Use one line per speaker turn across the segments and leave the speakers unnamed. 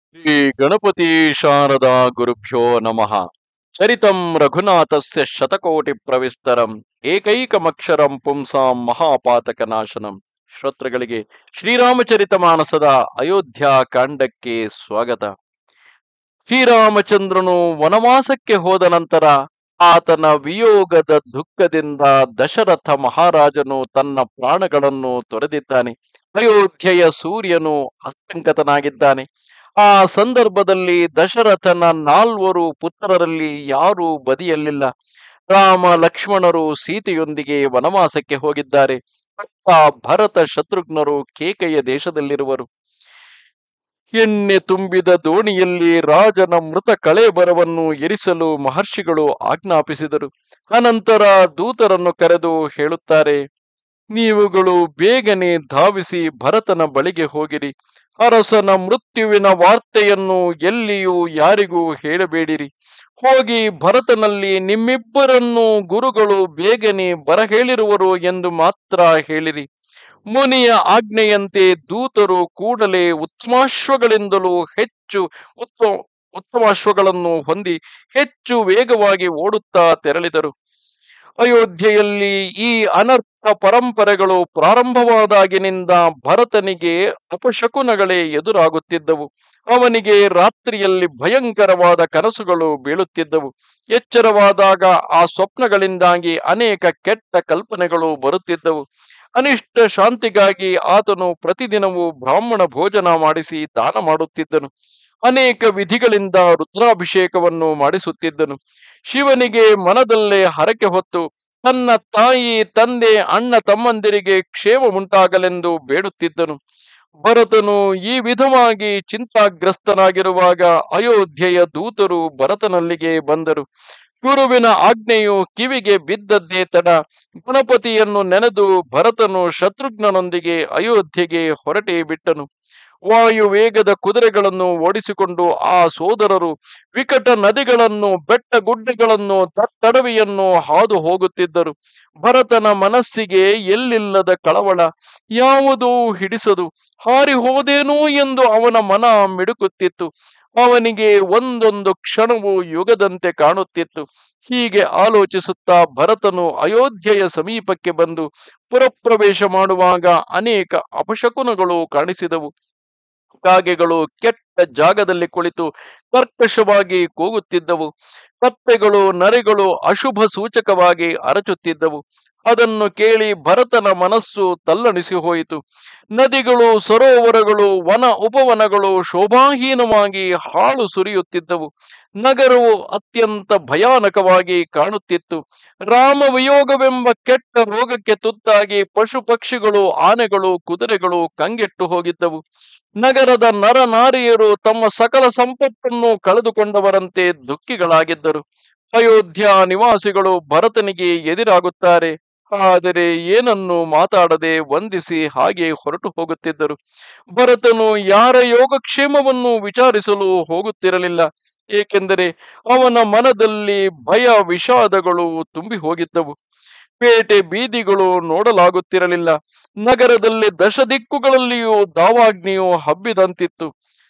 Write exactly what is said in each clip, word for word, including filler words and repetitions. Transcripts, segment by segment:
ಶ್ರೀ ಗಣಪತಿ ಶಾರದಾ ಗುರುಭ್ಯೋ ನಮಃ. ಚರಿತಂ ರಘುನಾಥಸ್ಯ ಶತಕೋಟಿ ಪ್ರವಿಸ್ತರಂ ಏಕೈಕಮಕ್ಷರಂ ಪುಂಸಾಂ ಮಹಾಪಾತಕ ನಾಶನಂ. ಶ್ರೋತೃಗಳಿಗೆ ಶ್ರೀರಾಮಚರಿತ ಮಾನಸದ ಅಯೋಧ್ಯ ಕಾಂಡಕ್ಕೆ ಸ್ವಾಗತ. ಶ್ರೀರಾಮಚಂದ್ರನು ವನವಾಸಕ್ಕೆ ಹೋದ ನಂತರ ಆತನ ವಿಯೋಗದ ದುಃಖದಿಂದ ದಶರಥ ಮಹಾರಾಜನು ತನ್ನ ಪ್ರಾಣಗಳನ್ನು ತೊರೆದಿದ್ದಾನೆ. ಅಯೋಧ್ಯೆಯ ಸೂರ್ಯನು ಅಸ್ತಂಗತನಾಗಿದ್ದಾನೆ. ಆ ಸಂದರ್ಭದಲ್ಲಿ ದಶರಥನ ನಾಲ್ವರು ಪುತ್ರರಲ್ಲಿ ಯಾರೂ ಬದಿಯಲ್ಲಿಲ್ಲ. ರಾಮ ಲಕ್ಷ್ಮಣರು ಸೀತೆಯೊಂದಿಗೆ ವನವಾಸಕ್ಕೆ ಹೋಗಿದ್ದಾರೆ. ಅಕ್ಕ ಭರತ ಶತ್ರುಘ್ನರು ಕೇಕೆಯ ದೇಶದಲ್ಲಿರುವರು. ಎಣ್ಣೆ ತುಂಬಿದ ದೋಣಿಯಲ್ಲಿ ರಾಜನ ಮೃತ ಕಳೇಬರವನ್ನು ಎರಿಸಲು ಮಹರ್ಷಿಗಳು ಆಜ್ಞಾಪಿಸಿದರು. ಅನಂತರ ದೂತರನ್ನು ಕರೆದು ಹೇಳುತ್ತಾರೆ, ನೀವುಗಳು ಬೇಗನೆ ಧಾವಿಸಿ ಭರತನ ಬಳಿಗೆ ಹೋಗಿರಿ. ಅರಸನ ಮೃತ್ಯುವಿನ ವಾರ್ತೆಯನ್ನು ಎಲ್ಲಿಯೂ ಯಾರಿಗೂ ಹೇಳಬೇಡಿರಿ. ಹೋಗಿ ಭರತನಲ್ಲಿ ನಿಮ್ಮಿಬ್ಬರನ್ನು ಗುರುಗಳು ಬೇಗನೆ ಬರಹೇಳಿರುವರು ಎಂದು ಮಾತ್ರ ಹೇಳಿರಿ. ಮುನಿಯ ಆಜ್ಞೆಯಂತೆ ದೂತರು ಕೂಡಲೇ ಉತ್ತಮಾಶ್ವಗಳಿಂದಲೂ ಹೆಚ್ಚು ಉತ್ತಮ ಉತ್ತಮಾಶ್ವಗಳನ್ನು ಹೊಂದಿ ಹೆಚ್ಚು ವೇಗವಾಗಿ ಓಡುತ್ತಾ ತೆರಳಿದರು. ಅಯೋಧ್ಯೆಯಲ್ಲಿ ಈ ಅನರ್ಥ ಪರಂಪರೆಗಳು ಪ್ರಾರಂಭವಾದಾಗಿನಿಂದ ಭರತನಿಗೆ ಅಪಶಕುನಗಳೇ ಎದುರಾಗುತ್ತಿದ್ದವು. ಅವನಿಗೆ ರಾತ್ರಿಯಲ್ಲಿ ಭಯಂಕರವಾದ ಕನಸುಗಳು ಬೀಳುತ್ತಿದ್ದವು. ಎಚ್ಚರವಾದಾಗ ಆ ಸ್ವಪ್ನಗಳಿಂದಾಗಿ ಅನೇಕ ಕೆಟ್ಟ ಕಲ್ಪನೆಗಳು ಬರುತ್ತಿದ್ದವು. ಅನಿಷ್ಟ ಶಾಂತಿಗಾಗಿ ಆತನು ಪ್ರತಿದಿನವೂ ಬ್ರಾಹ್ಮಣ ಭೋಜನ ಮಾಡಿಸಿ ದಾನ ಮಾಡುತ್ತಿದ್ದನು. ಅನೇಕ ವಿಧಿಗಳಿಂದ ರುದ್ರಾಭಿಷೇಕವನ್ನು ಮಾಡಿಸುತ್ತಿದ್ದನು. ಶಿವನಿಗೆ ಮನದಲ್ಲೇ ಹರಕೆ ಹೊತ್ತು ತನ್ನ ತಾಯಿ, ತಂದೆ, ಅಣ್ಣ ತಮ್ಮಂದಿರಿಗೆ ಕ್ಷೇಮ ಉಂಟಾಗಲೆಂದು ಬೇಡುತ್ತಿದ್ದನು. ಭರತನು ಈ ವಿಧವಾಗಿ ಚಿಂತಾಗ್ರಸ್ತನಾಗಿರುವಾಗ ಅಯೋಧ್ಯೆಯ ದೂತರು ಭರತನಲ್ಲಿಗೆ ಬಂದರು. ಗುರುವಿನ ಆಜ್ಞೆಯು ಕಿವಿಗೆ ಬಿದ್ದದ್ದೇ ತಡ ಗಣಪತಿಯನ್ನು ನೆನೆದು ಭರತನು ಶತ್ರುಘ್ನನೊಂದಿಗೆ ಅಯೋಧ್ಯೆಗೆ ಹೊರಟೇ ಬಿಟ್ಟನು. ವಾಯು ವೇಗದ ಕುದುರೆಗಳನ್ನು ಓಡಿಸಿಕೊಂಡು ಆ ಸೋದರರು ವಿಕಟ ನದಿಗಳನ್ನು, ಬೆಟ್ಟ ಗುಡ್ಡಗಳನ್ನು, ದಟ್ಟಡವಿಯನ್ನು ಹಾದು ಹೋಗುತ್ತಿದ್ದರು. ಭರತನ ಮನಸ್ಸಿಗೆ ಎಲ್ಲಿಲ್ಲದ ಕಳವಳ. ಯಾವುದೂ ಹಿಡಿಸದು. ಹಾರಿ ಹೋದೇನೋ ಎಂದು ಅವನ ಮನ ಮಿಡುಕುತ್ತಿತ್ತು. ಅವನಿಗೆ ಒಂದೊಂದು ಕ್ಷಣವು ಯುಗದಂತೆ ಕಾಣುತ್ತಿತ್ತು. ಹೀಗೆ ಆಲೋಚಿಸುತ್ತಾ ಭರತನು ಅಯೋಧ್ಯೆಯ ಸಮೀಪಕ್ಕೆ ಬಂದು ಪುರಪ್ರವೇಶ ಮಾಡುವಾಗ ಅನೇಕ ಅಪಶಕುನಗಳು ಕಾಣಿಸಿದವು. ಕಾಗೆಗಳು ಕೆಟ್ಟ ಜಾಗದಲ್ಲಿ ಕುಳಿತು ಕರ್ಕಶವಾಗಿ ಕೂಗುತ್ತಿದ್ದವು. ಕತ್ತೆಗಳು, ನರಿಗಳು ಅಶುಭ ಸೂಚಕವಾಗಿ ಅರಚುತ್ತಿದ್ದವು. ಅದನ್ನು ಕೇಳಿ ಭರತನ ಮನಸ್ಸು ತಲ್ಲಣಿಸಿ ಹೋಯಿತು. ನದಿಗಳು, ಸರೋವರಗಳು, ವನ ಉಪವನಗಳು ಶೋಭಾಹೀನವಾಗಿ ಹಾಳು ಸುರಿಯುತ್ತಿದ್ದವು. ನಗರವು ಅತ್ಯಂತ ಭಯಾನಕವಾಗಿ ಕಾಣುತ್ತಿತ್ತು. ರಾಮ ವಿಯೋಗವೆಂಬ ಕೆಟ್ಟ ರೋಗಕ್ಕೆ ತುತ್ತಾಗಿ ಪಶು ಪಕ್ಷಿಗಳು, ಆನೆಗಳು, ಕುದುರೆಗಳು ಕಂಗೆಟ್ಟು ಹೋಗಿದ್ದವು. ನಗರದ ನರನಾರಿಯರು ತಮ್ಮ ಸಕಲ ಸಂಪತ್ತನ್ನು ಕಳೆದುಕೊಂಡವರಂತೆ ದುಃಖಿಗಳಾಗಿದ್ದರು. ಅಯೋಧ್ಯ ನಿವಾಸಿಗಳು ಭರತನಿಗೆ ಎದುರಾಗುತ್ತಾರೆ. ಆದರೆ ಏನನ್ನು ಮಾತಾಡದೆ ವಂದಿಸಿ ಹಾಗೆ ಹೊರಟು ಹೋಗುತ್ತಿದ್ದರು. ಭರತನು ಯಾರ ಯೋಗಕ್ಷೇಮವನ್ನು ವಿಚಾರಿಸಲು ಹೋಗುತ್ತಿರಲಿಲ್ಲ. ಏಕೆಂದರೆ ಅವನ ಮನದಲ್ಲಿ ಭಯ ವಿಷಾದಗಳು ತುಂಬಿ ಹೋಗಿದ್ದವು. ಪೇಟೆ ಬೀದಿಗಳು ನೋಡಲಾಗುತ್ತಿರಲಿಲ್ಲ. ನಗರದಲ್ಲಿ ದಶ ದಿಕ್ಕುಗಳಲ್ಲಿಯೂ ದಾವಾಗ್ನಿಯು ಹಬ್ಬಿದಂತಿತ್ತು.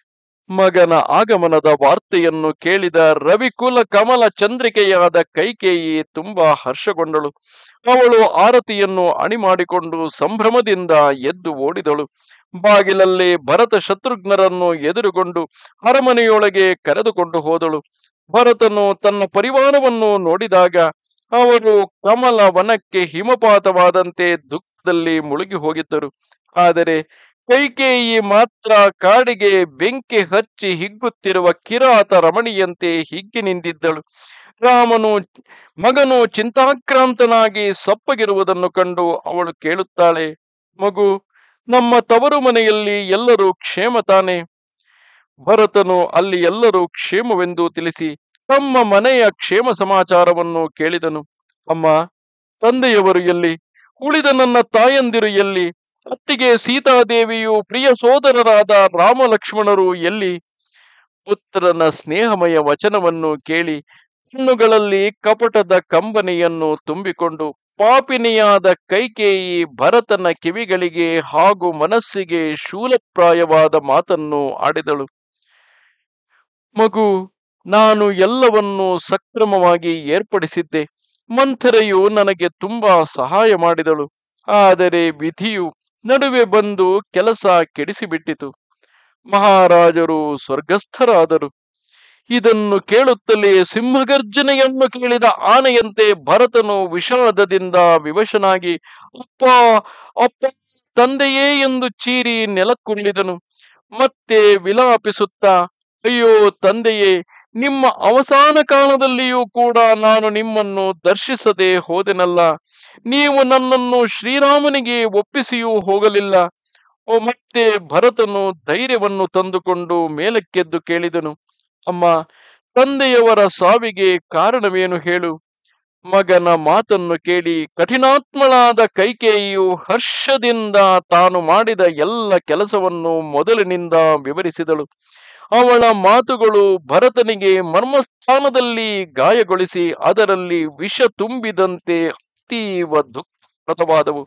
ಮಗನ ಆಗಮನದ ವಾರ್ತೆಯನ್ನು ಕೇಳಿದ ರವಿಕುಲ ಕಮಲ ಚಂದ್ರಿಕೆಯಾದ ಕೈಕೇಯಿ ತುಂಬಾ ಹರ್ಷಗೊಂಡಳು. ಅವಳು ಆರತಿಯನ್ನು ಅಣಿ ಮಾಡಿಕೊಂಡು ಸಂಭ್ರಮದಿಂದ ಎದ್ದು ಓಡಿದಳು. ಬಾಗಿಲಲ್ಲಿ ಭರತ ಶತ್ರುಘ್ನರನ್ನು ಎದುರುಗೊಂಡು ಅರಮನೆಯೊಳಗೆ ಕರೆದುಕೊಂಡು ಹೋದಳು. ಭರತನು ತನ್ನ ಪರಿವಾರವನ್ನು ನೋಡಿದಾಗ ಅವರು ಕಮಲ ವನಕ್ಕೆ ಹಿಮಪಾತವಾದಂತೆ ದುಃಖದಲ್ಲಿ ಮುಳುಗಿ ಹೋಗಿದ್ದರು. ಆದರೆ ಕೈಕೇಯಿ ಮಾತ್ರ ಕಾಡಿಗೆ ಬೆಂಕಿ ಹಚ್ಚಿ ಹಿಗ್ಗುತ್ತಿರುವ ಕಿರಾತ ರಮಣಿಯಂತೆ ಹಿಗ್ಗಿ ನಿಂತಿದ್ದಳು. ರಾಮನು ಮಗನು ಚಿಂತಾಕ್ರಾಂತನಾಗಿ ಸಪ್ಪಗಿರುವುದನ್ನು ಕಂಡು ಅವಳು ಕೇಳುತ್ತಾಳೆ, ಮಗು, ನಮ್ಮ ತವರು ಮನೆಯಲ್ಲಿ ಎಲ್ಲರೂ ಕ್ಷೇಮ ತಾನೆ? ಭರತನು ಅಲ್ಲಿ ಎಲ್ಲರೂ ಕ್ಷೇಮವೆಂದು ತಿಳಿಸಿ ತಮ್ಮ ಮನೆಯ ಕ್ಷೇಮ ಸಮಾಚಾರವನ್ನು ಕೇಳಿದನು. ಅಮ್ಮ, ತಂದೆಯವರು ಎಲ್ಲಿ? ಉಳಿದ ನನ್ನ ತಾಯಂದಿರು ಎಲ್ಲಿ? ಅತ್ತಿಗೆ ಸೀತಾದೇವಿಯು ಪ್ರಿಯ ಸೋದರರಾದ ರಾಮ ಲಕ್ಷ್ಮಣರು ಎಲ್ಲಿ? ಪುತ್ರನ ಸ್ನೇಹಮಯ ವಚನವನ್ನು ಕೇಳಿ ಕಣ್ಣುಗಳಲ್ಲಿ ಕಪಟದ ಕಂಬನಿಯನ್ನು ತುಂಬಿಕೊಂಡು ಪಾಪಿನಿಯಾದ ಕೈಕೇಯಿ ಭರತನ ಕಿವಿಗಳಿಗೆ ಹಾಗೂ ಮನಸ್ಸಿಗೆ ಶೂಲಪ್ರಾಯವಾದ ಮಾತನ್ನು ಆಡಿದಳು. ಮಗು, ನಾನು ಎಲ್ಲವನ್ನೂ ಸಕ್ರಮವಾಗಿ ಏರ್ಪಡಿಸಿದ್ದೆ. ಮಂಥರೆಯು ನನಗೆ ತುಂಬಾ ಸಹಾಯ ಮಾಡಿದಳು. ಆದರೆ ವಿಧಿಯು ನಡುವೆ ಬಂದು ಕೆಲಸ ಕೆಡಿಸಿಬಿಟ್ಟಿತು. ಮಹಾರಾಜರು ಸ್ವರ್ಗಸ್ಥರಾದರು. ಇದನ್ನು ಕೇಳುತ್ತಲೇ ಸಿಂಹಗರ್ಜನೆಯನ್ನು ಕೇಳಿದ ಆನೆಯಂತೆ ಭರತನು ವಿಷಾದದಿಂದ ವಿವಶನಾಗಿ ಅಪ್ಪ, ಅಪ್ಪ, ತಂದೆಯೇ ಎಂದು ಚೀರಿ ನೆಲಕ್ಕುರುಳಿದನು. ಮತ್ತೆ ವಿಲಾಪಿಸುತ್ತಾ, ಅಯ್ಯೋ ತಂದೆಯೇ, ನಿಮ್ಮ ಅವಸಾನ ಕಾಲದಲ್ಲಿಯೂ ಕೂಡ ನಾನು ನಿಮ್ಮನ್ನು ದರ್ಶಿಸದೆ ಹೋದೆನಲ್ಲ. ನೀವು ನನ್ನನ್ನು ಶ್ರೀರಾಮನಿಗೆ ಒಪ್ಪಿಸಿಯೂ ಹೋಗಲಿಲ್ಲ. ಓ ಮತ್ತೆ ಭರತನು ಧೈರ್ಯವನ್ನು ತಂದುಕೊಂಡು ಮೇಲಕ್ಕೆದ್ದು ಕೇಳಿದನು, ಅಮ್ಮ, ತಂದೆಯವರ ಸಾವಿಗೆ ಕಾರಣವೇನು ಹೇಳು. ಮಗನ ಮಾತನ್ನು ಕೇಳಿ ಕಠಿಣಾತ್ಮಳಾದ ಕೈಕೇಯಿಯು ಹರ್ಷದಿಂದ ತಾನು ಮಾಡಿದ ಎಲ್ಲ ಕೆಲಸವನ್ನು ಮೊದಲಿನಿಂದ ವಿವರಿಸಿದಳು. ಅವಳ ಮಾತುಗಳು ಭರತನಿಗೆ ಮರ್ಮಸ್ಥಾನದಲ್ಲಿ ಗಾಯಗೊಳಿಸಿ ಅದರಲ್ಲಿ ವಿಷ ತುಂಬಿದಂತೆ ಅತೀವ ದುಃಖಪ್ರದವಾದವು.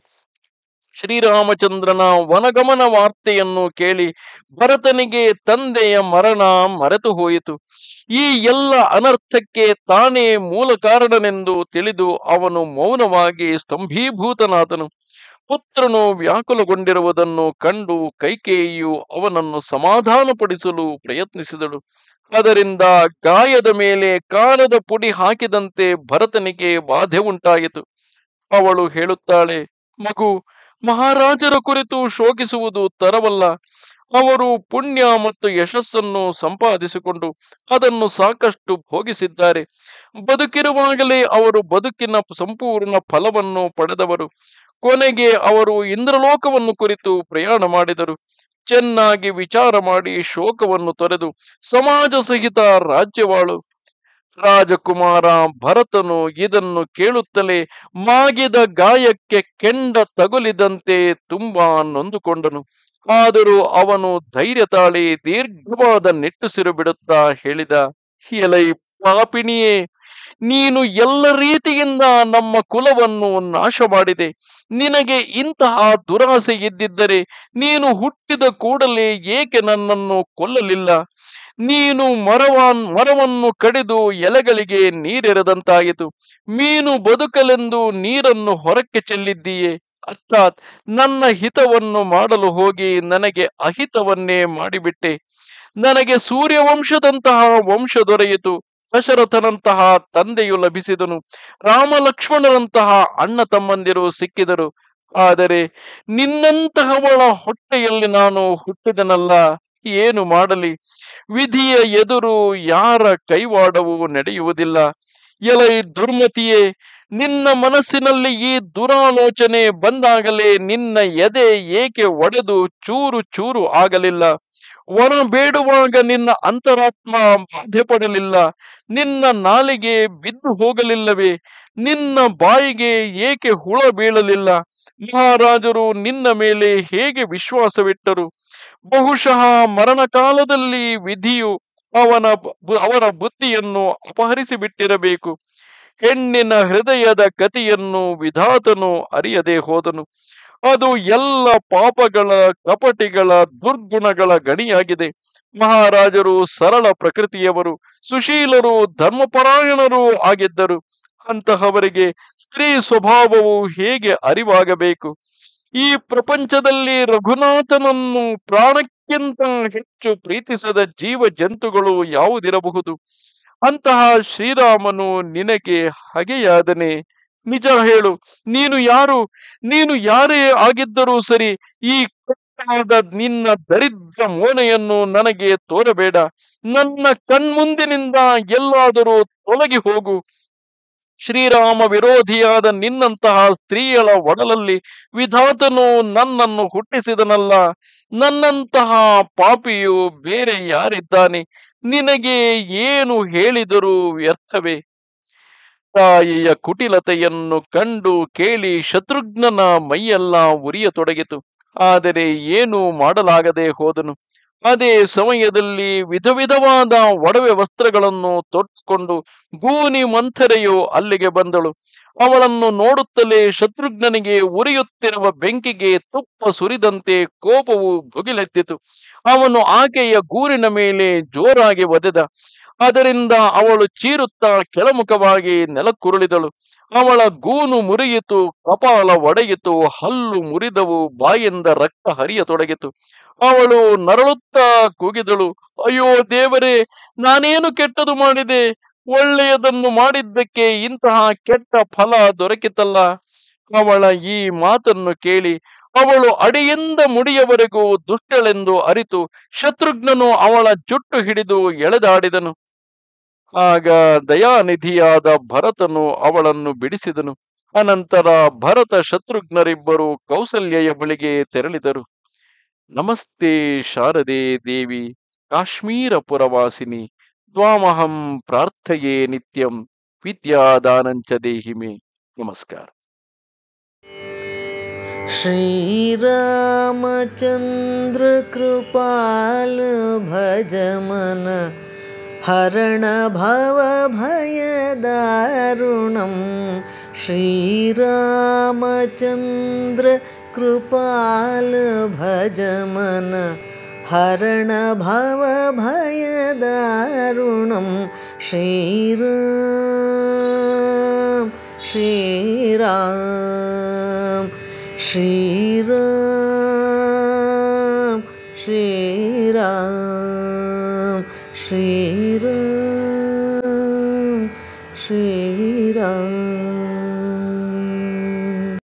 ಶ್ರೀರಾಮಚಂದ್ರನ ವನಗಮನ ವಾರ್ತೆಯನ್ನು ಕೇಳಿ ಭರತನಿಗೆ ತಂದೆಯ ಮರಣ ಮರೆತು ಹೋಯಿತು. ಈ ಎಲ್ಲ ಅನರ್ಥಕ್ಕೆ ತಾನೇ ಮೂಲ ಕಾರಣನೆಂದು ತಿಳಿದು ಅವನು ಮೌನವಾಗಿ ಸ್ತಂಭೀಭೂತನಾದನು. ಪುತ್ರನು ವ್ಯಾಕುಲಗೊಂಡಿರುವುದನ್ನು ಕಂಡು ಕೈಕೇಯಿಯು ಅವನನ್ನು ಸಮಾಧಾನಪಡಿಸಲು ಪ್ರಯತ್ನಿಸಿದಳು. ಅದರಿಂದ ಗಾಯದ ಮೇಲೆ ಕಾರದ ಪುಡಿ ಹಾಕಿದಂತೆ ಭರತನಿಗೆ ಬಾಧೆ ಉಂಟಾಯಿತು. ಅವಳು ಹೇಳುತ್ತಾಳೆ, ಮಗು, ಮಹಾರಾಜರ ಕುರಿತು ಶೋಕಿಸುವುದು ತರವಲ್ಲ. ಅವರು ಪುಣ್ಯ ಮತ್ತು ಯಶಸ್ಸನ್ನು ಸಂಪಾದಿಸಿಕೊಂಡು ಅದನ್ನು ಸಾಕಷ್ಟು ಭೋಗಿಸಿದ್ದಾರೆ. ಬದುಕಿರುವಾಗಲೇ ಅವರು ಬದುಕಿನ ಸಂಪೂರ್ಣ ಫಲವನ್ನು ಪಡೆದವರು. ಕೊನೆಗೆ ಅವರು ಇಂದ್ರಲೋಕವನ್ನು ಕುರಿತು ಪ್ರಯಾಣ ಮಾಡಿದರು. ಚೆನ್ನಾಗಿ ವಿಚಾರ ಮಾಡಿ ಶೋಕವನ್ನು ತೊರೆದು ಸಮಾಜ ಸಹಿತ ರಾಜ್ಯವಾಳು. ರಾಜಕುಮಾರ ಭರತನು ಇದನ್ನು ಕೇಳುತ್ತಲೇ ಮಾಗಿದ ಗಾಯಕ್ಕೆ ಕೆಂಡ ತಗುಲಿದಂತೆ ತುಂಬಾ ನೊಂದುಕೊಂಡನು. ಆದರೂ ಅವನು ಧೈರ್ಯ ತಾಳಿ ದೀರ್ಘವಾದ ನಿಟ್ಟುಸಿರು ಬಿಡುತ್ತಾ ಹೇಳಿದ, ಎಲೈ ಪಾಪಿಣಿಯೇ, ನೀನು ಎಲ್ಲ ರೀತಿಯಿಂದ ನಮ್ಮ ಕುಲವನ್ನು ನಾಶ ಮಾಡಿದೆ. ನಿನಗೆ ಇಂತಹ ದುರಾಸೆ ಇದ್ದಿದ್ದರೆ ನೀನು ಹುಟ್ಟಿದ ಕೂಡಲೇ ಏಕೆ ನನ್ನನ್ನು ಕೊಲ್ಲಲಿಲ್ಲ? ನೀನು ಮರವಾನ್ ಮರವನ್ನು ಕಡಿದು ಎಲೆಗಳಿಗೆ ನೀರೆರೆದಂತಾಯಿತು. ಮೀನು ಬದುಕಲೆಂದು ನೀರನ್ನು ಹೊರಕ್ಕೆ ಚೆಲ್ಲಿದ್ದೀಯೇ. ಅರ್ಥಾತ್ ನನ್ನ ಹಿತವನ್ನು ಮಾಡಲು ಹೋಗಿ ನನಗೆ ಅಹಿತವನ್ನೇ ಮಾಡಿಬಿಟ್ಟೆ. ನನಗೆ ಸೂರ್ಯವಂಶದಂತಹ ವಂಶ ದೊರೆಯಿತು. ದಶರಥನಂತಹ ತಂದೆಯು ಲಭಿಸಿದನು. ರಾಮ ಲಕ್ಷ್ಮಣರಂತಹ ಅಣ್ಣ ತಮ್ಮಂದಿರು ಸಿಕ್ಕಿದರು. ಆದರೆ ನಿನ್ನಂತಹವಳ ಹೊಟ್ಟೆಯಲ್ಲಿ ನಾನು ಹುಟ್ಟಿದನಲ್ಲ. ಏನು ಮಾಡಲಿ? ವಿಧಿಯ ಎದುರು ಯಾರ ಕೈವಾಡವೂ ನಡೆಯುವುದಿಲ್ಲ. ಎಲೈ ದುರ್ಮತಿಯೇ, ನಿನ್ನ ಮನಸ್ಸಿನಲ್ಲಿ ಈ ದುರಾಲೋಚನೆ ಬಂದಾಗಲೇ ನಿನ್ನ ಎದೆ ಏಕೆ ಒಡೆದು ಚೂರು ಚೂರು ಆಗಲಿಲ್ಲ? ವರ ಬೇಡುವಾಗ ನಿನ್ನ ಅಂತರಾತ್ಮ ಬಾಧೆ ಪಡಲಿಲ್ಲ? ನಿನ್ನ ನಾಲಿಗೆ ಬಿದ್ದು ಹೋಗಲಿಲ್ಲವೇ? ನಿನ್ನ ಬಾಯಿಗೆ ಏಕೆ ಹುಳ ಬೀಳಲಿಲ್ಲ? ಮಹಾರಾಜರು ನಿನ್ನ ಮೇಲೆ ಹೇಗೆ ವಿಶ್ವಾಸವಿಟ್ಟರು? ಬಹುಶಃ ಮರಣಕಾಲದಲ್ಲಿ ವಿಧಿಯು ಅವನ ಅವರ ಬುದ್ಧಿಯನ್ನು ಅಪಹರಿಸಿ ಬಿಟ್ಟಿರಬೇಕು. ಹೆಣ್ಣಿನ ಹೃದಯದ ಕತಿಯನ್ನು ವಿಧಾತನು ಅರಿಯದೆ ಹೋದನು. ಅದು ಎಲ್ಲ ಪಾಪಗಳ, ಕಪಟಿಗಳ, ದುರ್ಗುಣಗಳ ಗಣಿಯಾಗಿದೆ. ಮಹಾರಾಜರು ಸರಳ ಪ್ರಕೃತಿಯವರು, ಸುಶೀಲರು, ಧರ್ಮಪರಾಯಣರೂ ಆಗಿದ್ದರು. ಅಂತಹವರಿಗೆ ಸ್ತ್ರೀ ಸ್ವಭಾವವು ಹೇಗೆ ಅರಿವಾಗಬೇಕು? ಈ ಪ್ರಪಂಚದಲ್ಲಿ ರಘುನಾಥನನ್ನು ಪ್ರಾಣಕ್ಕಿಂತ ಹೆಚ್ಚು ಪ್ರೀತಿಸದ ಜೀವ ಜಂತುಗಳು ಯಾವುದಿರಬಹುದು? ಅಂತಹ ಶ್ರೀರಾಮನು ನಿನಗೆ ಹಗೆಯಾದನೆ? ನಿಜ ಹೇಳು, ನೀನು ಯಾರು? ನೀನು ಯಾರೇ ಆಗಿದ್ದರೂ ಸರಿ, ಈ ಕಟ್ಟಾದ ನಿನ್ನ ದರಿದ್ರ ಮೋನೆಯನ್ನು ನನಗೆ ತೋರಬೇಡ. ನನ್ನ ಕಣ್ಮುಂದಿನಿಂದ ಎಲ್ಲಾದರೂ ತೊಲಗಿ ಹೋಗು. ಶ್ರೀರಾಮ ವಿರೋಧಿಯಾದ ನಿನ್ನಂತಹ ಸ್ತ್ರೀಯಳ ಒಡಲಲ್ಲಿ ವಿಧಾತನು ನನ್ನನ್ನು ಹುಟ್ಟಿಸಿದನಲ್ಲ. ನನ್ನಂತಹ ಪಾಪಿಯು ಬೇರೆ ಯಾರಿದ್ದಾನೆ? ನಿನಗೆ ಏನು ಹೇಳಿದರೂ ವ್ಯರ್ಥವೇ. ತಾಯಿಯ ಕುಟಿಲತೆಯನ್ನು ಕಂಡು ಕೇಳಿ ಶತ್ರುಘ್ನನ ಮೈಯೆಲ್ಲ ಉರಿಯತೊಡಗಿತು. ಆದರೆ ಏನೂ ಮಾಡಲಾಗದೆ ಹೋದನು. ಅದೇ ಸಮಯದಲ್ಲಿ ವಿಧ ವಿಧವಾದ ಒಡವೆ ವಸ್ತ್ರಗಳನ್ನು ತೊಟ್ಟುಕೊಂಡು ಗೂನಿ ಮಂಥರೆಯು ಅಲ್ಲಿಗೆ ಬಂದಳು. ಅವಳನ್ನು ನೋಡುತ್ತಲೇ ಶತ್ರುಘ್ನನಿಗೆ ಉರಿಯುತ್ತಿರುವ ಬೆಂಕಿಗೆ ತುಪ್ಪ ಸುರಿದಂತೆ ಕೋಪವು ಭುಗಿಲೆದ್ದಿತು. ಅವನು ಆಕೆಯ ಗೂರಿನ ಮೇಲೆ ಜೋರಾಗಿ ಒದೆದ. ಅದರಿಂದ ಅವಳು ಚೀರುತ್ತಾ ಕೆಳಮುಖವಾಗಿ ನೆಲಕ್ಕುರುಳಿದಳು. ಅವಳ ಗೂನು ಮುರಿಯಿತು, ಕಪಾಲ ಒಡೆಯಿತು, ಹಲ್ಲು ಮುರಿದವು, ಬಾಯಿಂದ ರಕ್ತ ಹರಿಯತೊಡಗಿತು. ಅವಳು ನರಳುತ್ತಾ ಕೂಗಿದಳು, ಅಯ್ಯೋ ದೇವರೇ, ನಾನೇನು ಕೆಟ್ಟದು ಮಾಡಿದೆ? ಒಳ್ಳೆಯದನ್ನು ಮಾಡಿದ್ದಕ್ಕೆ ಇಂತಹ ಕೆಟ್ಟ ಫಲ ದೊರಕಿತಲ್ಲ. ಅವಳ ಈ ಮಾತನ್ನು ಕೇಳಿ ಅವಳು ಅಡಿಯಿಂದ ಮುಡಿಯವರೆಗೂ ದುಷ್ಟಳೆಂದು ಅರಿತು ಶತ್ರುಘ್ನನು ಅವಳ ಜುಟ್ಟು ಹಿಡಿದು ಎಳೆದಾಡಿದನು. ಆಗ ದಯಾನಿಧಿಯಾದ ಭರತನು ಅವಳನ್ನು ಬಿಡಿಸಿದನು. ಅನಂತರ ಭರತ ಶತ್ರುಘ್ನರಿಬ್ಬರು ಕೌಸಲ್ಯೆಯ ಬಳಿಗೆ ತೆರಳಿದರು. ನಮಸ್ತೆ ಶಾರದೆ ದೇವಿ ಕಾಶ್ಮೀರ ಪುರವಾಸಿನಿ ತ್ವಾಮಹಂ ಪ್ರಾರ್ಥಯೇ ನಿತ್ಯಂ ವಿದ್ಯಾದಾನಂಚ ದೇಹಿಮೆ. ನಮಸ್ಕಾರ.
ಶ್ರೀರಾಮಚಂದ್ರ ಕೃಪಾಲ ಭಜ ಮನ ಹರಣ ಭವ ಭಯ ದಾರುಣಂ. ಶ್ರೀರಾಮಚಂದ್ರ ಕೃಪಾಲ ಭಜ ಮನ ಹರಣ ಭವ ಭಯ ದಾರುಣಂ. ಶ್ರೀರಾಮ್ ಶ್ರೀರಾಮ್ ಶ್ರೀರಾಮ್ ಶ್ರೀರಾಮ್ ಶ್ರೀರಾಮ್ ಶ್ರೀ